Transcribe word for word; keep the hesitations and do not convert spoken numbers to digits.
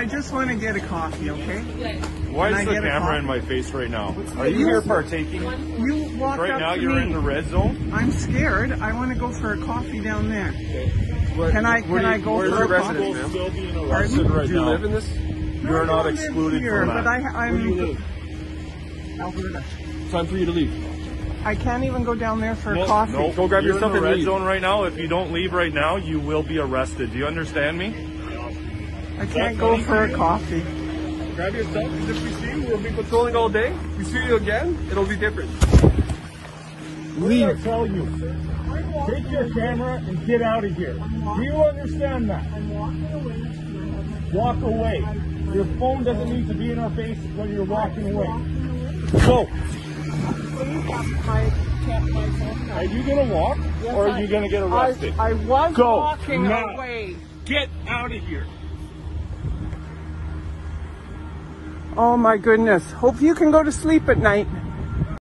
I just want to get a coffee, okay? Why Can I is the get a camera coffee? in my face right now? Are you here partaking? You walk Right up now to you're me. in the red zone? I'm scared. I want to go for a coffee down there. What- Can I? where Can do I you- go where's for your a coffee? residence, You're ma'am? still being Pardon? arrested right Do you now. live in this? No, You're I not don't live excluded here, from but that. I, Where do you I'm. live? Alberta. Time for you to leave. I can't even go down there for a No, coffee. no, Go grab you're your stuff in the and red leave. zone right now. If you don't leave right now, you will be arrested. Do you understand me? I can't go for a coffee. Grab your stuff, because if we see you, we'll be patrolling all day. If we see you again, it'll be different. Leave. I tell you, take your camera and get out of here. Do you understand that? Walk away. Your phone doesn't need to be in our face when you're walking away. Go. Are you gonna walk, or are you gonna get arrested? I, I was Go walking now. away. Get out of here. Oh my goodness. Hope you can go to sleep at night.